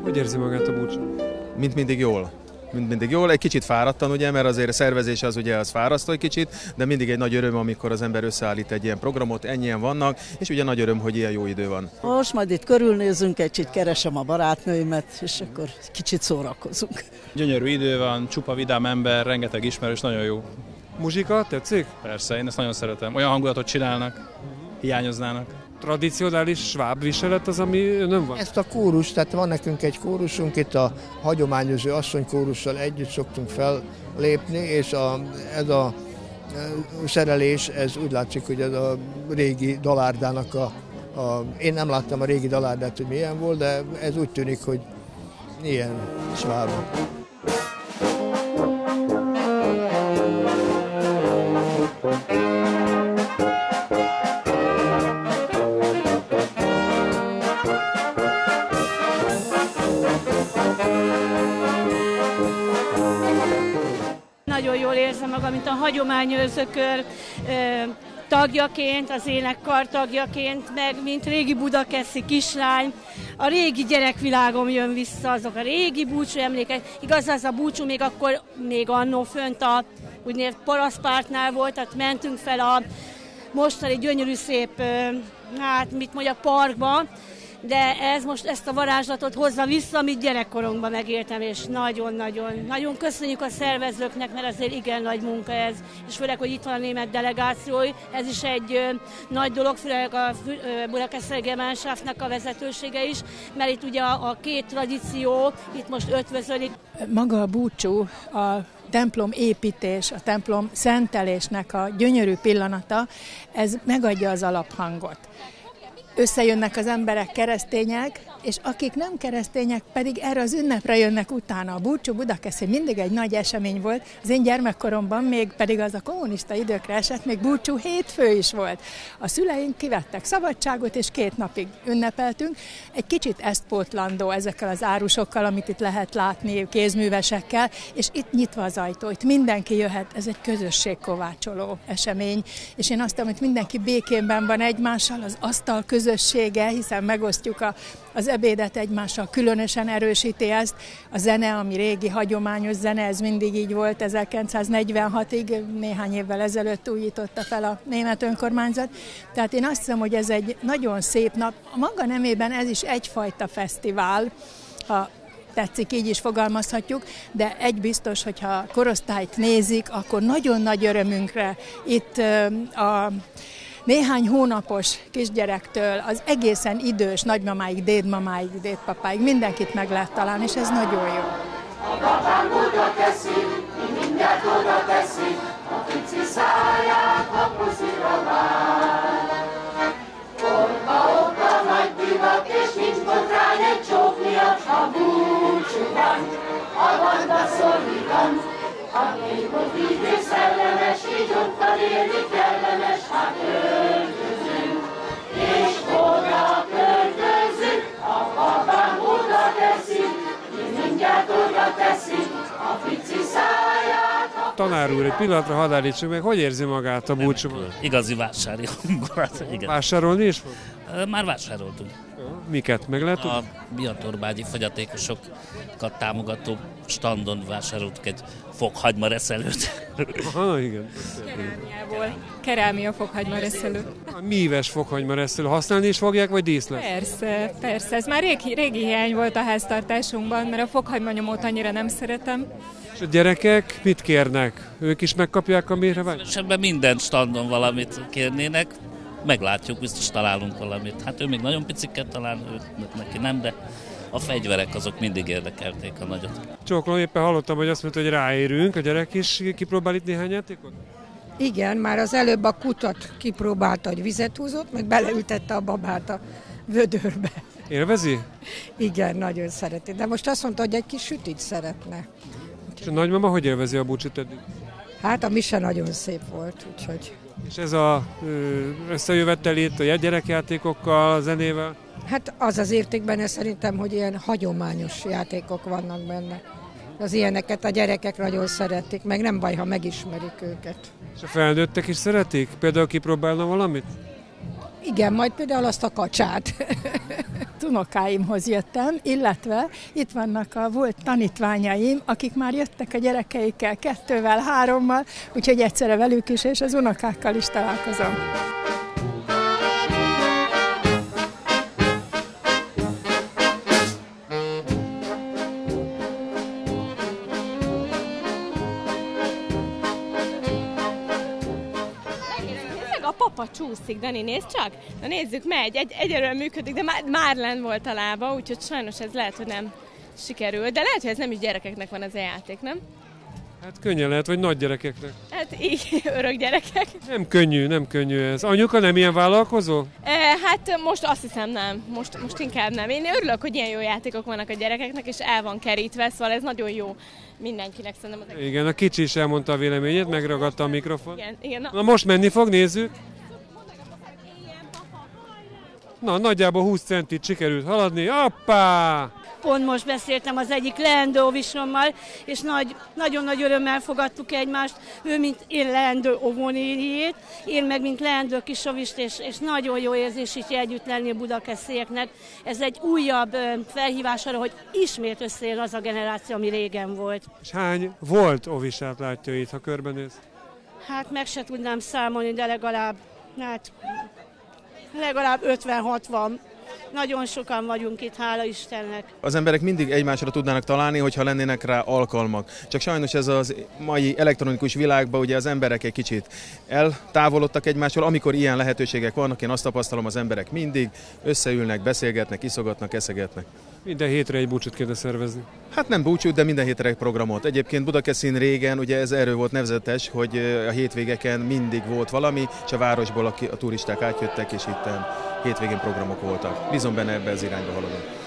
Hogy érzi magát a búcsú? Mint mindig jól. Egy kicsit fáradtan, ugye, mert azért a szervezés az fárasztó egy kicsit, de mindig egy nagy öröm, amikor az ember összeállít egy ilyen programot, ennyien vannak, és ugye nagy öröm, hogy ilyen jó idő van. Most majd itt körülnézünk, egy kicsit keresem a barátnőimet, és akkor kicsit szórakozunk. Gyönyörű idő van, csupa vidám ember, rengeteg ismerős, nagyon jó. Muzsika, tetszik? Persze, én ezt nagyon szeretem. Olyan hangulatot csinálnak, hiányoznának. Tradicionális sváb viselet az, ami nem van? Ezt a kórus, tehát van nekünk egy kórusunk, itt a hagyományozó asszonykórussal együtt szoktunk fellépni, és ez a szerelés, ez úgy látszik, hogy ez a régi dalárdának én nem láttam a régi dalárdát, hogy milyen volt, de ez úgy tűnik, hogy ilyen sváb. Nagyon jól érzem magam, mint a hagyományőrző kör tagjaként, az énekkar tagjaként, meg mint régi budakeszi kislány. A régi gyerekvilágom jön vissza, azok a régi búcsú emlékek. Igaz, az a búcsú még annó fönt a úgynevezett parasztpártnál volt, tehát mentünk fel a mostani gyönyörű szép, parkba, de ez most ezt a varázslatot hozza vissza, amit gyerekkoromban megéltem, és nagyon köszönjük a szervezőknek, mert azért igen nagy munka ez, és főleg, hogy itt van a német delegáció, ez is egy nagy dolog, főleg a Budakeszi Gemeinschaftnak a vezetősége is, mert itt ugye a két tradíció itt most ötvözölik. Maga a búcsú, a templom építés, a templom szentelésnek a gyönyörű pillanata, ez megadja az alaphangot. Összejönnek az emberek, keresztények, és akik nem keresztények pedig erre az ünnepre jönnek utána. A búcsú Budakeszi mindig egy nagy esemény volt. Az én gyermekkoromban még pedig az a kommunista időkre esett, még búcsú hétfő is volt. A szüleink kivettek szabadságot, és 2 napig ünnepeltünk. Egy kicsit ezt pótlandó ezekkel az árusokkal, amit itt lehet látni, kézművesekkel, és itt nyitva az ajtó, itt mindenki jöhet, ez egy közösségkovácsoló esemény, és én azt mondom, hogy mindenki békénben van egymással, az asztal közössége, hiszen megosztjuk az ebédet egymással, különösen erősíti ezt. A zene, ami régi, hagyományos zene, ez mindig így volt 1946-ig, néhány évvel ezelőtt újította fel a német önkormányzat. Tehát én azt hiszem, hogy ez egy nagyon szép nap. A maga nemében ez is egyfajta fesztivál, ha tetszik, így is fogalmazhatjuk, de egy biztos, hogyha a korosztályt nézik, akkor nagyon nagy örömünkre itt a néhány hónapos kisgyerektől az egészen idős nagymamáig, dédmamáig, dédpapáig mindenkit meg lehet találni, és ez nagyon jó. A babám oda teszi, mindjárt oda teszi, a pici száját a puszira vár. Orba nagy divat, és nincs botrány egy csók miatt, a búcsú van, a banda szorítani. A népot így és szellemes, így ottan élni kellemes, hát öltözünk, és oda költözünk, a babám oda teszi, mindjárt oda teszi, a pici száját. Tanár úr, egy pillanatra hadd állítsuk meg, hogy érzi magát a búcsúban? Igazi vásári hangulat, igen. Vásárolni is fog? Már vásároltunk. Miket meg lehet tudni? A biatorbágyi fogyatékosokat támogató standon vásároltuk egy fokhagymareszelőt. Aha, igen. Kerámia fokhagymareszelő. Míves fokhagymareszelő. Használni is fogják, vagy díszlet? Persze. Ez már régi hiány volt a háztartásunkban, mert a fokhagymanyomót annyira nem szeretem. És a gyerekek mit kérnek? Ők is megkapják, amire vagy? Ebben minden standon valamit kérnének. Meglátjuk, biztos találunk valamit. Hát ő még nagyon piciket talán, neki nem, de a fegyverek azok mindig érdekelték a nagyot. Csókolom, éppen hallottam, hogy azt mondta, hogy ráérünk. A gyerek is kipróbál itt néhány játékot? Igen, már az előbb a kutat kipróbálta, hogy vizet húzott, meg beleültette a babát a vödörbe. Élvezi? Igen, nagyon szereti. De most azt mondta, hogy egy kis sütit szeretne. És a nagymama hogy élvezi a búcsút eddig? Hát a mise nagyon szép volt, úgyhogy... És ez az összejövettel itt a gyerekjátékokkal, a zenével? Hát az érték benne szerintem, hogy ilyen hagyományos játékok vannak benne. Az ilyeneket a gyerekek nagyon szeretik, meg nem baj, ha megismerik őket. És a felnőttek is szeretik? Például kipróbálna valamit? Igen, majd például azt a kacsát. unokáimhoz jöttem, illetve itt vannak a volt tanítványaim, akik már jöttek a gyerekeikkel, 2-vel, 3-mal, úgyhogy egyszerre velük is, és az unokákkal is találkozom. A papa csúszik, Dani, nézd csak! Na nézzük, megy, egyelőre működik, de már lent volt a lába, úgyhogy sajnos ez lehet, hogy nem sikerül. De lehet, hogy ez nem is gyerekeknek van ez a játék, nem? Hát könnyen lehet, vagy nagy gyerekeknek. Hát így, örök gyerekek. Nem könnyű ez. Anyuka nem ilyen vállalkozó? Hát most azt hiszem nem, most inkább nem. Én örülök, hogy ilyen jó játékok vannak a gyerekeknek, és el van kerítve, szóval ez nagyon jó mindenkinek szerintem. Igen, a kicsi is elmondta a véleményét, megragadta a mikrofon. Igen. Na most menni fog, nézzük. Na, nagyjából 20 centit sikerült haladni. Hoppá! Pont most beszéltem az egyik leendő óvisommal, és nagyon nagy örömmel fogadtuk egymást. Ő, mint én leendő óvónéniét, én meg, mint leendő kisovist, és nagyon jó érzés itt együtt lenni a budakeszieknek. Ez egy újabb felhívás arra, hogy ismét összejön az a generáció, ami régen volt. És hány volt óvisát látja itt, ha körbenéz? Hát meg se tudnám számolni, de legalább 50-60. Nagyon sokan vagyunk itt, hála Istennek. Az emberek mindig egymásra tudnának találni, hogyha lennének rá alkalmak. Csak sajnos ez az mai elektronikus világban ugye az emberek egy kicsit eltávolodtak egymástól. Amikor ilyen lehetőségek vannak, én azt tapasztalom, az emberek mindig összeülnek, beszélgetnek, iszogatnak, eszegetnek. Minden hétre egy búcsút kéne szervezni. Hát nem búcsút, de minden hétre egy programot. Egyébként Budakeszin régen ugye ez erről volt nevezetes, hogy a hétvégeken mindig volt valami, és a városból a turisták átjöttek, és itt hétvégén programok voltak. Bízom benne, ebbe az irányba haladunk.